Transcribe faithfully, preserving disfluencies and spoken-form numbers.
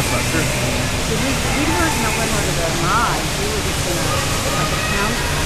that's not true. We, we weren't in a limo to the lodge. We were just in a, like a town